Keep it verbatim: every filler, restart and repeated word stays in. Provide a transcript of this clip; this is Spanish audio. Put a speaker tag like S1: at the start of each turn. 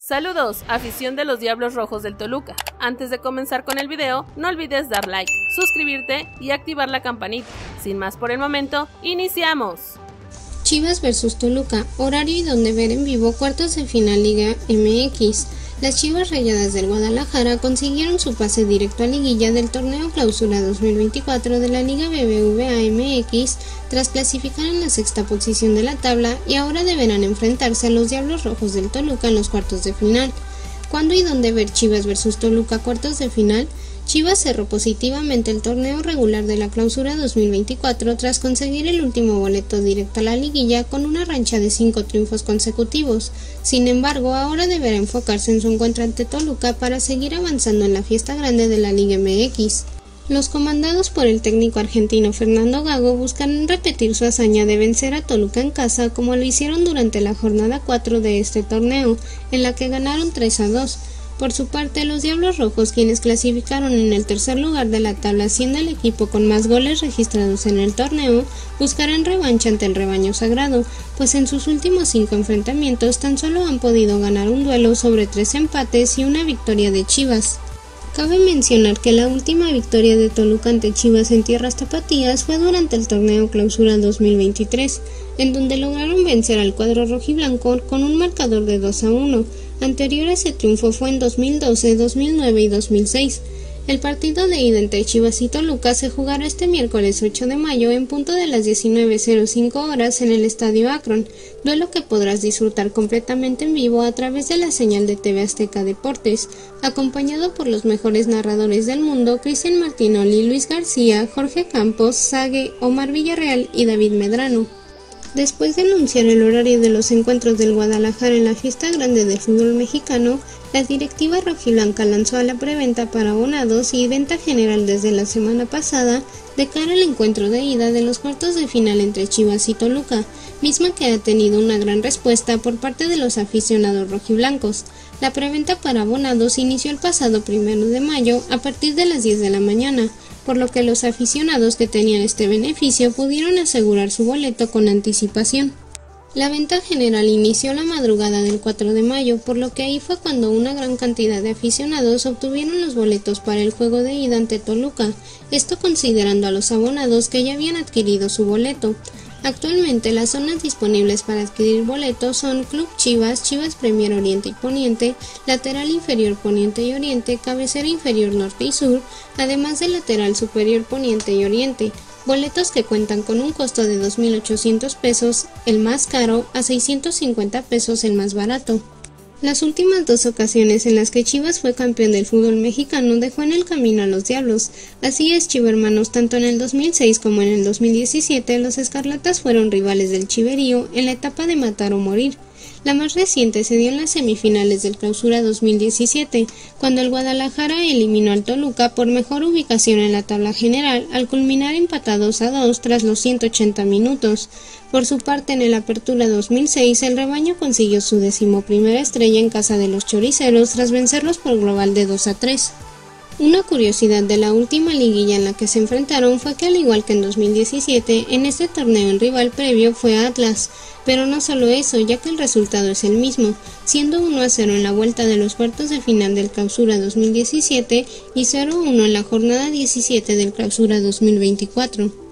S1: Saludos, afición de los Diablos Rojos del Toluca. Antes de comenzar con el video, no olvides dar like, suscribirte y activar la campanita. Sin más por el momento, ¡iniciamos!
S2: Chivas versus Toluca, horario y donde ver en vivo cuartos de final Liga M X. Las Chivas Rayadas del Guadalajara consiguieron su pase directo a liguilla del torneo Clausura dos mil veinticuatro de la Liga B B V A M X tras clasificar en la sexta posición de la tabla y ahora deberán enfrentarse a los Diablos Rojos del Toluca en los cuartos de final. ¿Cuándo y dónde ver Chivas versus Toluca cuartos de final? Chivas cerró positivamente el torneo regular de la Clausura dos mil veinticuatro tras conseguir el último boleto directo a la liguilla con una racha de cinco triunfos consecutivos. Sin embargo, ahora deberá enfocarse en su encuentro ante Toluca para seguir avanzando en la fiesta grande de la Liga M X. Los comandados por el técnico argentino Fernando Gago buscarán repetir su hazaña de vencer a Toluca en casa como lo hicieron durante la jornada cuatro de este torneo, en la que ganaron tres a dos. Por su parte, los Diablos Rojos, quienes clasificaron en el tercer lugar de la tabla siendo el equipo con más goles registrados en el torneo, buscarán revancha ante el rebaño sagrado, pues en sus últimos cinco enfrentamientos tan solo han podido ganar un duelo sobre tres empates y una victoria de Chivas. Cabe mencionar que la última victoria de Toluca ante Chivas en tierras tapatías fue durante el torneo Clausura dos mil veintitrés, en donde lograron vencer al cuadro rojiblanco con un marcador de dos a uno. Anterior a ese triunfo fue en dos mil doce, dos mil nueve y dos mil seis. El partido de ida entre Chivas y Toluca se jugará este miércoles ocho de mayo en punto de las diecinueve cero cinco horas en el Estadio Akron, duelo que podrás disfrutar completamente en vivo a través de la señal de T V Azteca Deportes, acompañado por los mejores narradores del mundo Cristian Martinoli, Luis García, Jorge Campos, Sague, Omar Villarreal y David Medrano. Después de anunciar el horario de los encuentros del Guadalajara en la fiesta grande del fútbol mexicano, la directiva rojiblanca lanzó a la preventa para abonados y venta general desde la semana pasada de cara al encuentro de ida de los cuartos de final entre Chivas y Toluca, misma que ha tenido una gran respuesta por parte de los aficionados rojiblancos. La preventa para abonados inició el pasado primero de mayo a partir de las diez de la mañana, por lo que los aficionados que tenían este beneficio pudieron asegurar su boleto con anticipación. La venta general inició la madrugada del cuatro de mayo, por lo que ahí fue cuando una gran cantidad de aficionados obtuvieron los boletos para el juego de ida ante Toluca, esto considerando a los abonados que ya habían adquirido su boleto. Actualmente las zonas disponibles para adquirir boletos son Club Chivas, Chivas Premier Oriente y Poniente, Lateral Inferior Poniente y Oriente, Cabecera Inferior Norte y Sur, además de Lateral Superior Poniente y Oriente. Boletos que cuentan con un costo de dos mil ochocientos pesos, el más caro, a seiscientos cincuenta pesos el más barato. Las últimas dos ocasiones en las que Chivas fue campeón del fútbol mexicano dejó en el camino a los Diablos. Así es, chivermanos, tanto en el dos mil seis como en el dos mil diecisiete los Escarlatas fueron rivales del Chiverío en la etapa de matar o morir. La más reciente se dio en las semifinales del Clausura dos mil diecisiete, cuando el Guadalajara eliminó al Toluca por mejor ubicación en la tabla general al culminar empatados a dos tras los ciento ochenta minutos. Por su parte, en el Apertura dos mil seis, el rebaño consiguió su decimoprimera estrella en casa de los choriceros tras vencerlos por global de dos a tres. Una curiosidad de la última liguilla en la que se enfrentaron fue que al igual que en dos mil diecisiete, en este torneo el rival previo fue Atlas, pero no solo eso, ya que el resultado es el mismo, siendo uno a cero en la vuelta de los cuartos de final del Clausura dos mil diecisiete y cero a uno en la jornada diecisiete del Clausura dos mil veinticuatro.